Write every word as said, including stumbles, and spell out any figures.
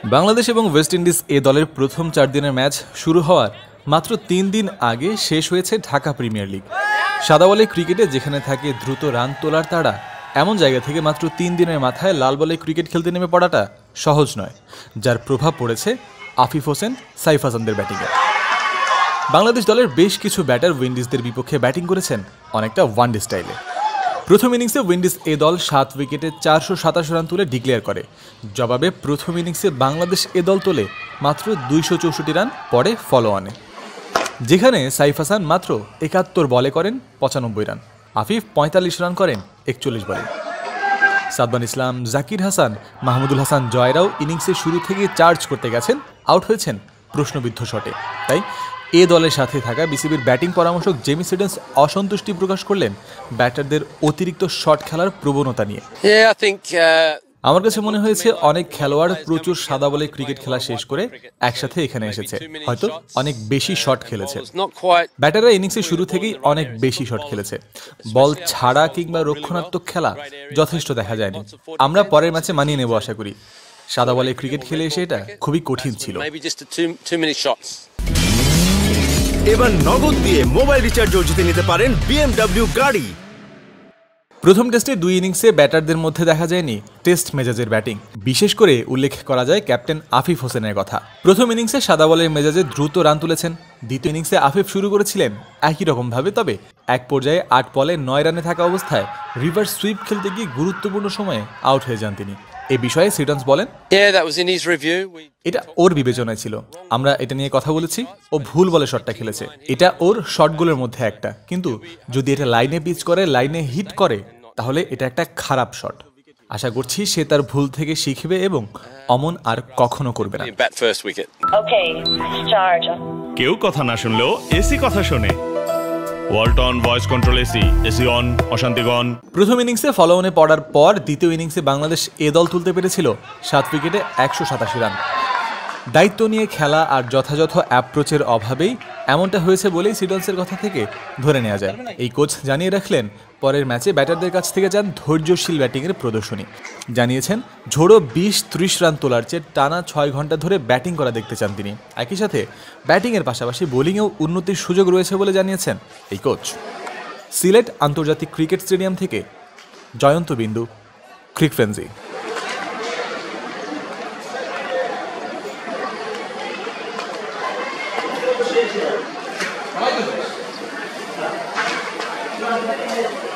বাংলাদেশ এবং West Indies এ দলের প্রথম চার দিনের ম্যাচ শুরু হওয়ার মাত্র তিন দিন আগে শেষ হয়েছে ঢাকা প্রিমিয়ার লিগ। সাদা বলে ক্রিকেটে যেখানে থাকে দ্রুত রান তোলার তাড়া, এমন জায়গা থেকে মাত্র তিন দিনের মাথায় লাল বলে ক্রিকেট খেলতে নেমে পড়াটা সহজ নয়, যার প্রভাব পড়েছে আফিফ হোসেন, সাইফ হাসানদের ব্যাটিংয়ে। বাংলাদেশ দলের বেশ কিছু ব্যাটার উইন্ডিজদের বিপক্ষে ব্যাটিং করেছেন অনেকটা ওয়ানডে স্টাইলে। প্রথম ইনিংসে উইন্ডিজ এ দল সাত উইকেটে চারশো সাতাশ রান তুলে ডিক্লেয়ার করে। জবাবে প্রথম ইনিংসে বাংলাদেশ এ দল তোলে মাত্র দুইশো চৌষট্টি রান, পরে ফলো অনে, যেখানে সাইফ হাসান মাত্র একাত্তর বলে করেন পঁচানব্বই রান, আফিফ পঁয়তাল্লিশ রান করেন একচল্লিশ বলে। সাদমান ইসলাম, জাকির হাসান, মাহমুদুল হাসান জয়রাও ইনিংসের শুরু থেকে চার্জ করতে গেছেন, আউট হয়েছেন প্রশ্নবিদ্ধ শটে। তাই এ দলের সাথে থাকা বিসিবির ব্যাটিং পরামর্শক জেমি সিডন্স অসন্তুষ্টি প্রকাশ করলেন ব্যাটারদের অতিরিক্ত শট খেলার প্রবণতা নিয়ে। আমার কাছে মনে হয়েছে অনেক খেলোয়াড় প্রচুর সাদা বলে ক্রিকেট খেলা শেষ করে একসাথে এখানে এসেছে, হয়তো অনেক বেশি শট খেলেছে। ব্যাটাররা ইনিংসের শুরু থেকেই অনেক বেশি শট খেলেছে, বল ছাড়া কিংবা রক্ষণাত্মক খেলা যথেষ্ট দেখা যায়নি। আমরা পরের ম্যাচে মানিয়ে নেব আশা করি। সাদা বলে ক্রিকেট খেলে এসে এটা খুবই কঠিন ছিল। এবার নগদ দিয়ে মোবাইল রিচার্জও জিতে নিতে পারেন বিএমডব্লিউ গাড়ি। প্রথম টেস্টে দুই ইনিংসে ব্যাটারদের মধ্যে দেখা যায়নি টেস্ট মেজাজের ব্যাটিং। বিশেষ করে উল্লেখ করা যায় ক্যাপ্টেন আফিফ হোসেনের কথা। প্রথম ইনিংসে সাদা বলের মেজাজে দ্রুত রান তুলেছেন। দ্বিতীয় ইনিংসে আফিফ শুরু করেছিলেন একই রকমভাবে, তবে এক পর্যায়ে আট বলে নয় রানে থাকা অবস্থায় রিভার্স সুইপ খেলতে গিয়ে গুরুত্বপূর্ণ সময়ে আউট হয়ে যান তিনি। এ বিষয়ে সিডন্স বলেন, এটা ওর বিবেচনায় ছিল, আমরা এটা নিয়ে কথা বলেছি, ও ভুল বলে শটটা খেলেছে, এটা ওর শটগুলোর মধ্যে একটা, কিন্তু যদি এটা লাইনে পিচ করে, লাইনে হিট করে, তাহলে এটা একটা খারাপ শট। আশা করছি সে তার ভুল থেকে শিখবে এবং অমন আর কখনো করবে না। কেউ কথা না শুনলেও এসি কথা শোনে। Walton voice control AC, AC on, অশান্তিগণ। প্রথম ইনিংসে ফলো অনে পড়ার পর দ্বিতীয় ইনিংসে বাংলাদেশ এ দল তুলতে পেরেছিল সাত উইকেটে একশো সাতাশি রান। দায়িত্ব নিয়ে খেলা আর যথাযথ অ্যাপ্রোচের অভাবেই এমনটা হয়েছে বলেই সিডন্সের কথা থেকে ধরে নেওয়া যায়। এই কোচ জানিয়ে রাখলেন পরের ম্যাচে ব্যাটারদের কাছ থেকে যান ধৈর্যশীল ব্যাটিংয়ের প্রদর্শনী। জানিয়েছেন ঝোড়ো বিশ ত্রিশ রান তোলার চেয়ে টানা ছয় ঘন্টা ধরে ব্যাটিং করা দেখতে চান তিনি। একই সাথে ব্যাটিংয়ের পাশাপাশি বোলিংয়েও উন্নতির সুযোগ রয়েছে বলে জানিয়েছেন এই কোচ। সিলেট আন্তর্জাতিক ক্রিকেট স্টেডিয়াম থেকে জয়ন্ত বিন্দু, ক্রিকফ্রেঞ্জি। Right.